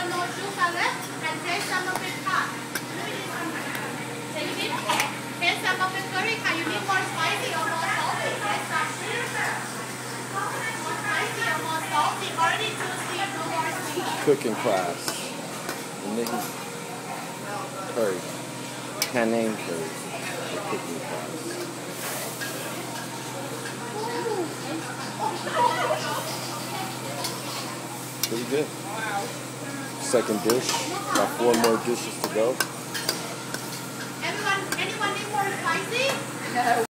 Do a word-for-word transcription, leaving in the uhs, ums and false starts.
your no sugar and taste some of it hot. So you need taste some of it curry. Can you need more spicy or more salty? Taste some. More spicy or more salty? Already juicy, no more sweet. Cooking class. Nikki Curry. Panang curry. The cooking class. Pretty good. Second dish. Got four more dishes to go. Everyone, anyone need more spicy? No.